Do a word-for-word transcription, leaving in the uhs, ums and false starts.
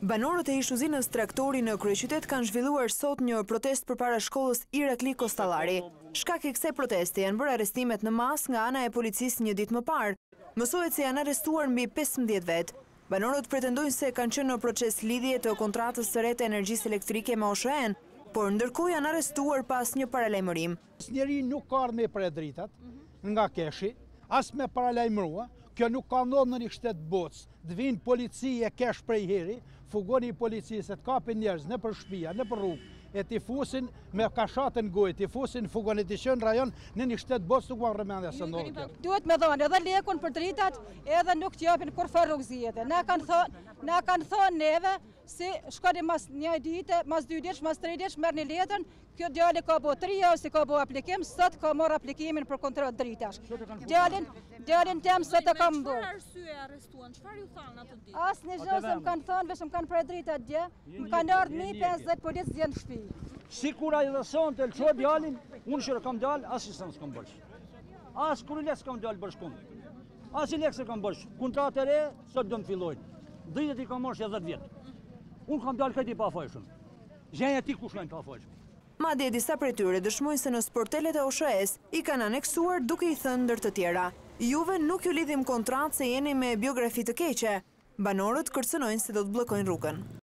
Banorët e Ishuzinës Traktori në kryeqytet kanë zhvilluar sot një protestë përpara shkollës Irakli Kostallari. Shkak i kësaj proteste janë bërë arrestimet në masë nga ana e policisë një ditë më parë. Mësohet se janë arrestuar mbi pesëmbëdhjetë vetë. Banorët pretendojnë se kanë qenë në proces lidhje të kontratës së re të energjisë elektrike me O S H E-n, por ndërkohë janë arrestuar pas një paralajmërimi. Asnjëri nuk ka ardhur me për dritat nga keshi, as me paralajmërua. Kjo nuk ka ndodhur në një shtet bocë. Të vinë polici e kesh prej heri, fugoni policisë, të kapin njerëz në për shtëpia, në për rrugë, e t'i fusin me kashatën gojë, t'i fusin fugon e t'i shën rajon në një shtet bocë nuk marrë mendja se ndodhë kjo. Duhet me dhonë edhe lekun për dritat, edhe nuk t'japin kur farë rrugëzijete. Na kanë thonë, na kanë thonë neve, si shkoni mas një dite, mas dy ditësh, mas tre ditësh, merr një letën, kjo djali ka bo tri javë si ka bo aplikim, sot ka marrë aplikimin për kontrat dritash. Djalin, djalin tem sot e kam bërë. Çfarë arsye e arrestuan? Çfarë ju thanë atë ditë? Asnjë gjë s'm kanë thonë, vetëm kanë për dritat dje, më kanë ardhur një pesëdhjetë policë dje në shtëpi. Sikur ai dhe sonte të lço djalin, unë që kam dal, as i s'kam bërsh. As kur lek s'kam dal bashkun. As i lek s'kam bërsh. Kontratë e re sot do të fillojnë. Dritat i kam marrë dhjetë vjet. Unë kam dalë këti pa fajshëm. Gjenja ti kush kanë pa fajshëm. Madje disa prej tyre dëshmojnë se në sportelet e O S H E-s i kanë aneksuar duke i thënë ndër të tjera: "Juve nuk ju lidhim kontratë se jeni me biografi të keqe." Banorët kërcënojnë se do të bllokojnë rrugën.